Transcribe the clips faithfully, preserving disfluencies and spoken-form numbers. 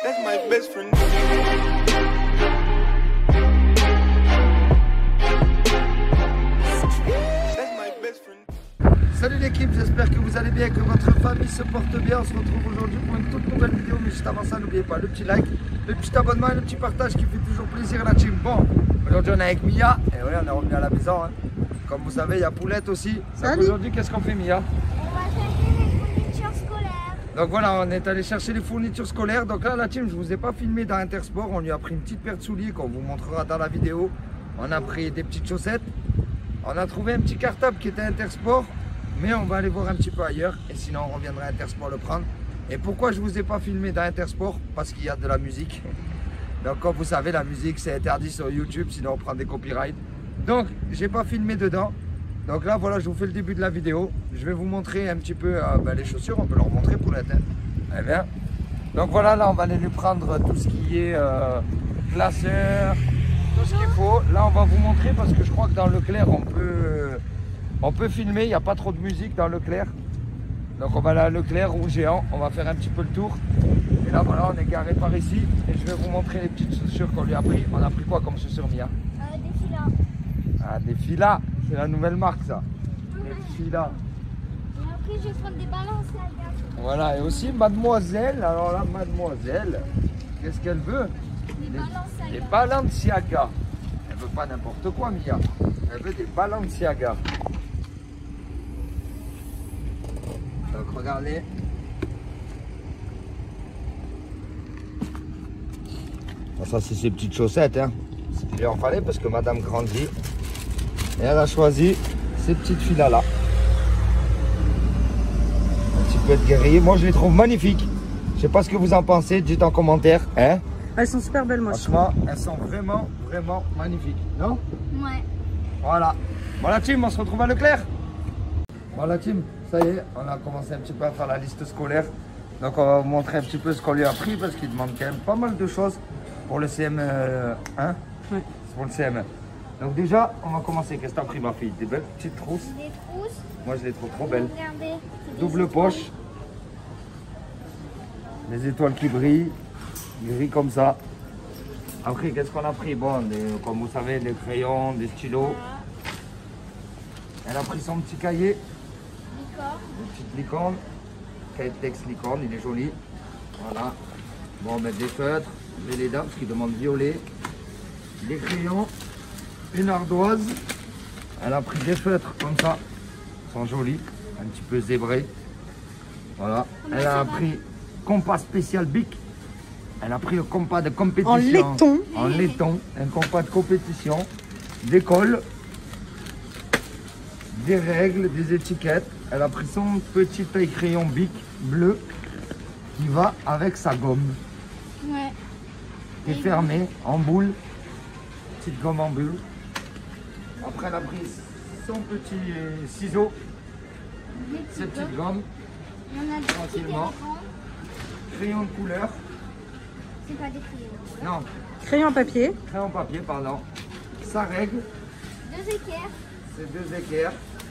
That's my best friend. That's my best friend. Salut l'équipe, j'espère que vous allez bien, que votre famille se porte bien. On se retrouve aujourd'hui pour une toute nouvelle vidéo, mais juste avant ça, n'oubliez pas le petit like, le petit abonnement et le petit partage qui fait toujours plaisir à la team. Bon, aujourd'hui on est avec Mia, et oui, on est revenu à la maison. Hein. Comme vous savez, il y a Poulette aussi. Donc aujourd'hui, qu'est-ce qu'on fait, Mia? On va chercher les fournitures scolaires. Donc voilà, on est allé chercher les fournitures scolaires. Donc là, la team, je ne vous ai pas filmé dans Intersport. On lui a pris une petite paire de souliers qu'on vous montrera dans la vidéo. On a pris des petites chaussettes. On a trouvé un petit cartable qui était Intersport. Mais on va aller voir un petit peu ailleurs. Et sinon, on reviendra à Intersport le prendre. Et pourquoi je ne vous ai pas filmé dans Intersport? Parce qu'il y a de la musique. Donc comme vous savez, la musique, c'est interdit sur YouTube. Sinon, on prend des copyrights. Donc, j'ai pas filmé dedans. Donc là, voilà, je vous fais le début de la vidéo. Je vais vous montrer un petit peu euh, ben, les chaussures. On peut leur montrer pour la tête. Eh bien. Donc voilà, là, on va aller lui prendre tout ce qui est euh, classeur, tout ce qu'il faut. Là, on va vous montrer parce que je crois que dans Leclerc, on peut, on peut filmer. Il n'y a pas trop de musique dans Leclerc. Donc on va aller à Leclerc ou Géant. On va faire un petit peu le tour. Et là, voilà, on est garé par ici. Et je vais vous montrer les petites chaussures qu'on lui a pris. On a pris quoi comme chaussures, Mia? Euh, des filas. Ah, des filas, c'est la nouvelle marque ça. Des filas. Et après, je vais prendre des balances là, regarde. Voilà, et aussi mademoiselle, alors là, mademoiselle, qu'est-ce qu'elle veut? Des balances Des Balenciaga. Elle veut pas n'importe quoi, Mia. Elle veut des Balenciaga. Donc regardez. Ça, c'est ses petites chaussettes, hein. Il lui en fallait parce que madame grandit. Et elle a choisi ces petites filas là. Un petit peu de guerrier. Moi je les trouve magnifiques. Je sais pas ce que vous en pensez, dites en commentaire. Hein? Elles sont super belles, moi. Franchement, elles sont vraiment, vraiment magnifiques. Non? Ouais. Voilà. Bon la team, on se retrouve à Leclerc. Bon la team, ça y est, on a commencé un petit peu à faire la liste scolaire. Donc on va vous montrer un petit peu ce qu'on lui a pris parce qu'il demande quand même pas mal de choses pour le C M un. Ouais. C'est pour le C M un. Donc déjà, on va commencer. Qu'est-ce que t'as pris, ma fille? Des belles petites trousses. Des trousses. Moi, je les trouve trop belles. Regardez. c'est des Double étoiles. poche. Les étoiles qui brillent. Gris comme ça. Après, qu'est-ce qu'on a pris? Bon, des- comme vous savez, des crayons, des stylos. Elle a pris son petit cahier. Licorne. Une petite licorne. Cahier de texte licorne, il est joli. Voilà. Bon, ben des feutres. J'ai les dames, parce qu'ils demandent violet. Des crayons. Une ardoise. Elle a pris des feutres comme ça. Ils sont jolis. Un petit peu zébrés. Voilà. Comment Elle ça a va pris compas spécial Bic. Elle a pris le compas de compétition. En laiton. En laiton. Un compas de compétition. Des cols. Des règles, des étiquettes. Elle a pris son petit taille crayon Bic bleu qui va avec sa gomme. Ouais. Qui est fermée en boule. Petite gomme en boule. Après, elle a pris son petit ciseau. Des Ses petites petites gommes. gommes. Il y en a des petits Tranquillement. éléphants. Crayon de couleur. C'est pas des crayons. Non, Crayon à papier. crayon papier, pardon. Sa règle. Deux équerres. Ses deux équerres.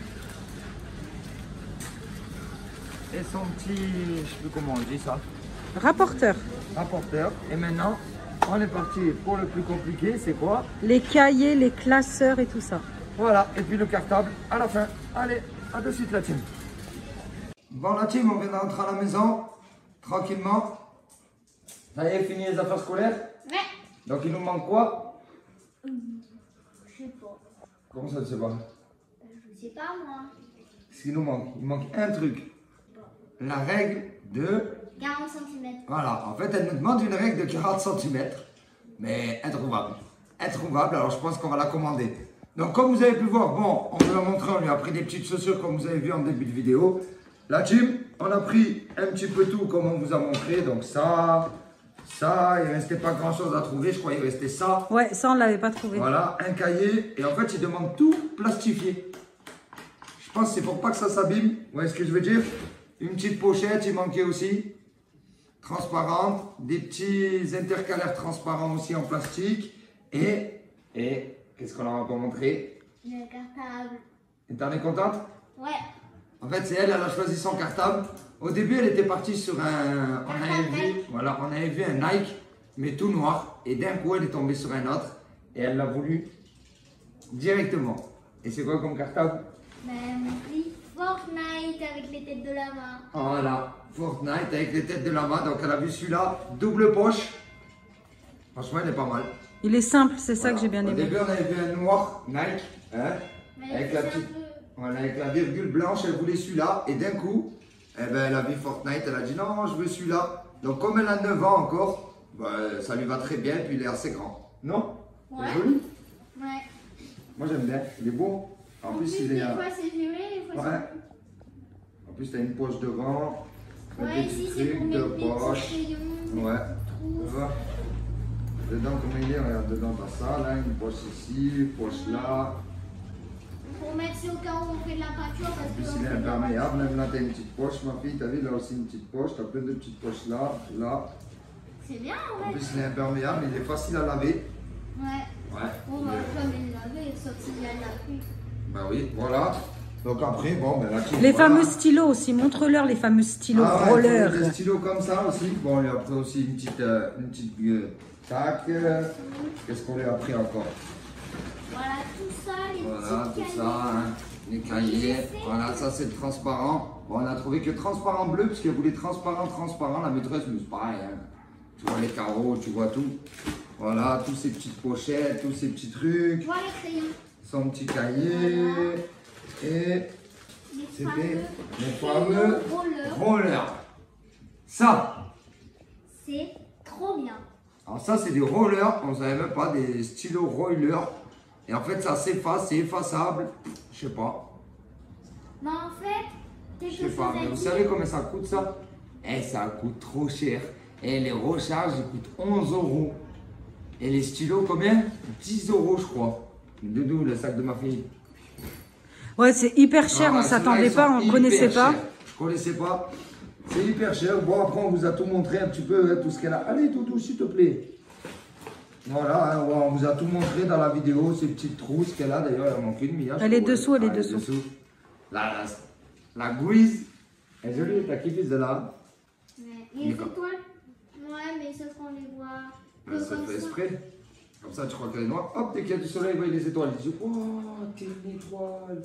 Et son petit, je sais plus comment on dit ça, Rapporteur. rapporteur. Et maintenant, on est parti pour le plus compliqué, c'est quoi? Les cahiers, les classeurs et tout ça. Voilà, et puis le cartable à la fin. Allez, à de suite la team. Bon la team, on vient de rentrer à la maison, tranquillement. Ça y est, fini les affaires scolaires? Ouais. Donc il nous manque quoi? Je sais pas. Comment ça, tu sais pas? Je sais pas moi. Qu'est-ce qu'il nous manque? Il manque un truc. La règle de... quarante centimètres. Voilà, en fait, elle nous demande une règle de quarante centimètres, mais introuvable. Introuvable, alors je pense qu'on va la commander. Donc, comme vous avez pu voir, bon, on vous l'a montré, on lui a pris des petites chaussures comme vous avez vu en début de vidéo. La team, on a pris un petit peu tout comme on vous a montré. Donc ça, ça, il ne restait pas grand chose à trouver, je crois qu'il restait ça. Ouais, ça on l'avait pas trouvé. Voilà, un cahier, et en fait, il demande tout plastifié. Je pense que c'est pour pas que ça s'abîme, vous voyez ce que je veux dire? Une petite pochette, il manquait aussi, transparente, des petits intercalaires transparents aussi en plastique, et, et qu'est-ce qu'on leur a pas montré? Le cartable. Et t'en es contente? Ouais. En fait, c'est elle, elle a choisi son cartable. Au début, elle était partie sur un. On avait vu, voilà, on avait vu un Nike, mais tout noir. Et d'un coup, elle est tombée sur un autre. Et elle l'a voulu directement. Et c'est quoi comme cartable? Ben, mon prix Fortnite avec les têtes de lama. Voilà, Fortnite avec les têtes de lama. Donc elle a vu celui-là, double poche. Franchement, il est pas mal. Il est simple, c'est ça Voilà. que j'ai bien Au aimé. début, on avait vu un noir Nike, hein, Mais avec la c'est un petite, peu- voilà, avec la virgule blanche. Elle voulait celui-là. Et d'un coup, eh ben, elle a vu Fortnite. Elle a dit non, je veux celui-là. Donc comme elle a neuf ans encore, ben, ça lui va très bien. Puis il est assez grand. Non? Ouais. C'est joli. Ouais. Moi j'aime bien. Il est beau. En, En plus, plus, il des est. euh, fois c'est gelé, des fois Ouais. En plus, tu as une poche devant. c'est. Un Ouais, petit ici c'est pour truc mes de petits poche. crayons. Ouais. Tu Trousse. vois? Dedans, comment il est? Regarde, dedans, t'as ça, là, une poche ici, une poche là. Pour mettre si au cas où on fait de la peinture parce En que. plus, on il est fait de la imperméable. peinture. Même là, t'as une petite poche, ma fille. T'as vu, là aussi, une petite poche. T'as plein de petites poches là, là. C'est bien, En ouais. plus, il est imperméable. Il est facile à laver. Ouais. Ouais. On va jamais le laver, sauf s'il y a de la pluie. Bah oui, voilà. Donc après, bon, ben là, tu Les voilà. fameux stylos aussi, montre-leur les fameux stylos Ah ouais, roller. il faut des stylos comme ça aussi. Bon, il a pris aussi une petite, euh, une petite euh, tac. euh, Qu'est-ce qu'on lui a pris encore? Voilà, tout ça, les Voilà, petits tout cahiers. ça, hein, les cahiers. Voilà, ça c'est le transparent. Bon, on a trouvé que transparent bleu, parce qu'elle voulait transparent, transparent. La maîtresse, mais c'est pareil. Hein. Tu vois les carreaux, tu vois tout. Voilà, tous ces petites pochettes, tous ces petits trucs. Voilà les crayons. Son petit cahier. Et Les c'était fameux les crayons fameux rollers. rollers. Ça, C'est trop bien. alors ça c'est des rollers, on ne savait même pas, des stylos rollers. Et en fait ça s'efface, c'est effaçable. Je sais pas, Mais en fait, quelque je sais chose pas. à Mais vous dire. savez combien ça coûte ça? Eh, ça coûte trop cher. Et les recharges ils coûtent onze euros. Et les stylos combien? dix euros je crois. Doudou, le sac de ma fille. Ouais, c'est hyper cher, Ah, on ceux-là, s'attendait ils pas, sont on ne hyper connaissait pas. chers. Je connaissais pas. C'est hyper cher. Bon, après, on vous a tout montré un petit peu, hein, tout ce qu'elle a. Allez, Doudou, s'il te plaît. Voilà, hein, ouais, on vous a tout montré dans la vidéo, ces petites trousses qu'elle a. D'ailleurs, elle manque une, Mia. je Elle est crois. dessous, elle est Ah, dessous. La, la, la gouise. Elle est jolie, t'as kiffé celle-là? Ouais. Et les D'accord. étoiles. Ouais, mais ça, qu'on les voit que Ouais, ça comme fait ça. exprès. Comme ça, tu crois qu'elle est noire. Hop, dès qu'il y a du soleil, vous voyez les étoiles. Ils disent, oh, t'es une étoile.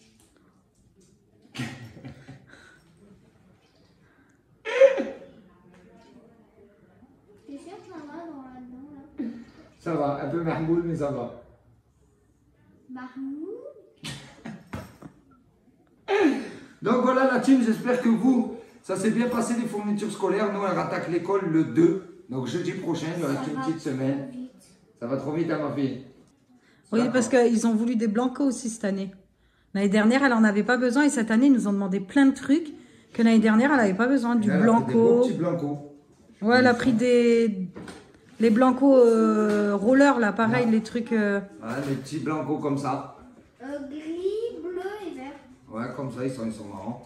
T'es sûr que ça va dans là-dedans, là? Ça va, un peu marmoule, mais ça va. Barmou. Donc voilà la team, j'espère que vous, ça s'est bien passé les fournitures scolaires. Nous, on attaque l'école le deux. Donc jeudi prochain, il reste Ça une va petite trop semaine. vite. Ça va trop vite, hein, ma fille? Oui, D'accord. parce qu'ils ont voulu des blancos aussi cette année. L'année dernière, elle en avait pas besoin et cette année, ils nous ont demandé plein de trucs que l'année dernière, elle n'avait pas besoin. Du Elle a pris des beaux blanco. petits blancos. Ouais, elle a pris des... Les blancos euh, rollers, là, pareil, Ouais. les trucs... euh, Ouais, des petits blancos comme ça. Euh, gris, bleu et vert. Ouais, comme ça, ils sont, ils sont marrants.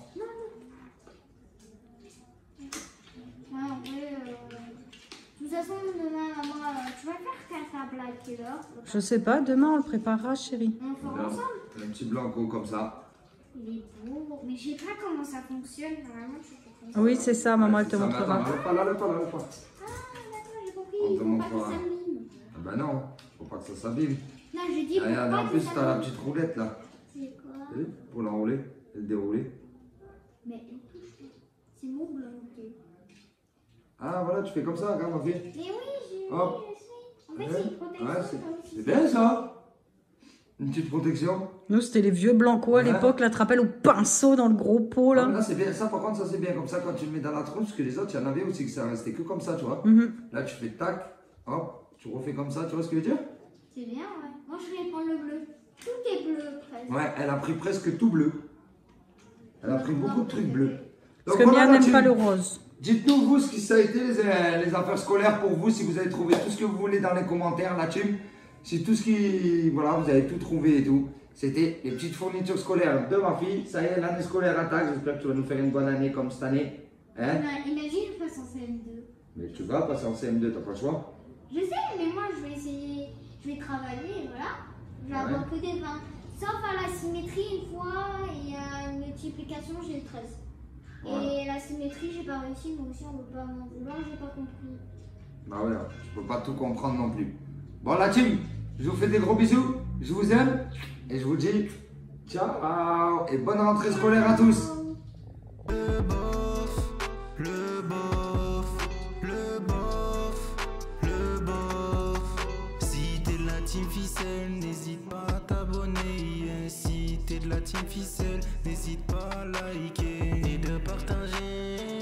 Ouais, en vrai, euh... de toute façon, demain, maman, euh, tu vas faire cartable à quelle heure? Je sais pas, demain, on le préparera, chérie. On le fera Là, ensemble. un petit blanco comme ça. Il est beau, mais je sais pas comment ça fonctionne. Normalement, tu fais comme ça. Oui, c'est ça, maman, elle Ouais, te c'est ça, mais montrera. attends, le pas là, le pas là, le pas. Ah, d'accord, j'ai compris. On Il te faut montre pas que pas. ça m'abîme. Ah bah non, faut pas que ça s'abîme. Non, je dis pour Regarde, pas en que plus, ça t'as la m'abîme. petite roulette là. C'est quoi? T'as vu? Pour l'enrouler et le dérouler. Mais elle touche pas. C'est mon blanc. ok. Ah voilà, tu fais comme ça, regarde ma fille. Mais oui, j'ai Hop. oui, je sais. En fait, Ouais. c'est une protection. Ouais, c'est- ça aussi. C'est bien ça. Une petite protection. Nous, c'était les vieux blancos à Ouais. l'époque, là, tu te rappelles, au pinceau dans le gros pot, Ah, mais là. là, c'est bien. Ça, par contre, ça c'est bien. Comme ça, quand tu le mets dans la trousse, parce que les autres, il y en avait aussi que ça restait que comme ça, tu vois. Mhm. Là, tu fais tac, hop, tu refais comme ça, tu vois ce que je veux dire? C'est bien, ouais. Moi, je vais prendre le bleu. Tout est bleu, presque. Ouais, elle a pris presque tout bleu. Elle a pris beaucoup de trucs bleus. Parce que voilà, Mia la n'aime pas team. le rose. Dites-nous, vous, ce qui ça a été les, euh, les affaires scolaires pour vous, si vous avez trouvé tout ce que vous voulez dans les commentaires, la team. Si tout ce qui. Voilà, vous avez tout trouvé et tout. C'était les petites fournitures scolaires de ma fille. Ça y est, l'année scolaire attaque. J'espère que tu vas nous faire une bonne année comme cette année. Hein? Ima- Imagine, je passe en C M deux. Mais tu vas passer en C M deux, t'as pas le choix. Je sais, mais moi, je vais essayer. Je vais travailler, et voilà. Je vais Ouais. avoir que des vingt. Sauf à la symétrie, une fois, il y a une multiplication, j'ai le treize. Et la symétrie, j'ai pas réussi, donc aussi on peut pas m'en vouloir, j'ai pas compris. Bah ouais, je peux pas tout comprendre non plus. Bon la team, je vous fais des gros bisous, je vous aime et je vous dis ciao et bonne rentrée scolaire à tous. Le bof, le bof, le bof, le bof. Si t'es de la team ficelle, n'hésite pas à t'abonner. Si t'es de la team ficelle, n'hésite pas à liker et de partager.